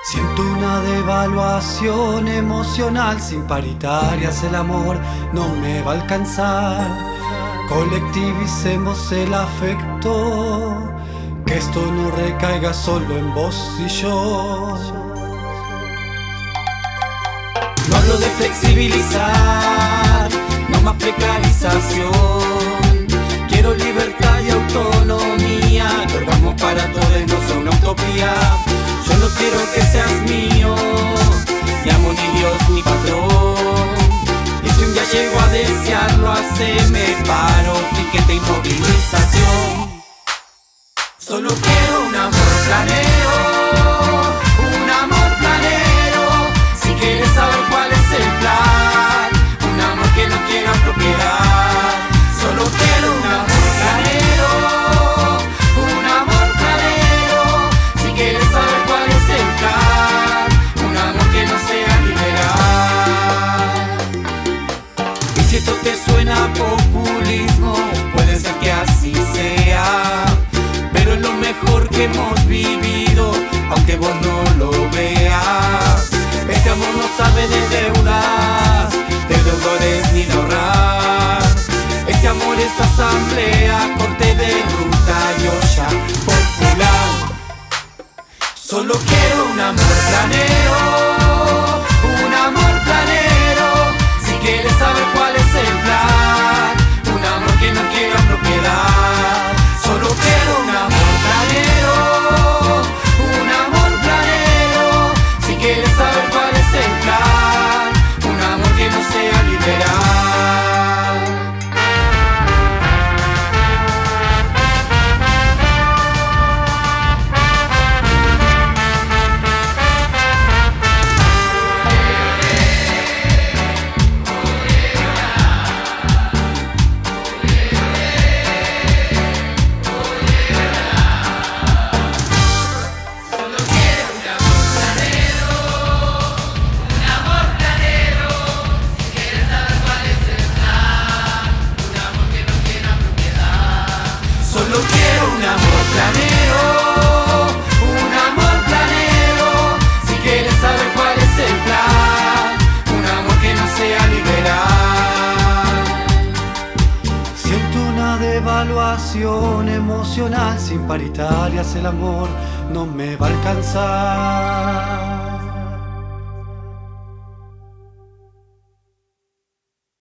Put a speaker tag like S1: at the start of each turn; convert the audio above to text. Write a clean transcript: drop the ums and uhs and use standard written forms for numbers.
S1: Siento una devaluación emocional, sin paritarias el amor no me va a alcanzar. Colectivicemos el afecto, que esto no recaiga solo en vos y yo. No hablo de flexibilizar, no más precarización. Quiero libertad y autonomía, que orgasmo para todos no son una utopía. Yo no quiero que seas mío, ni amo ni Dios ni patrón. Y si un día llego a desearlo, haceme paro, piquete y movilización. Solo quiero un amor planero, un amor planero. Si quieres saber cuál es el plan, un amor que no quiera propiedad. Solo quiero un amor planero, un amor planero. Si quieres saber cuál es el plan, un amor que no sea liberal. Y si esto te suena a populismo, puede ser que así sea, pero es lo mejor que hemos vivido, aunque vos no lo veas. Este amor no sabe de deudas, de deudores ni de ahorrar. Este amor es asamblea, corte de ruta y olla popular. Solo quiero un amor planero, un amor planero. Si quieres saber cuál es el plan, un amor que no quiera propiedad. Solo quiero un amor planero, un amor planero. Si quieres saber cuál es el plan, un amor que no sea liberal. Solo quiero un amor planero, un amor planero. Si quieres saber cuál es el plan, un amor que no sea liberal. Siento una devaluación emocional, sin paritarias el amor no me va a alcanzar.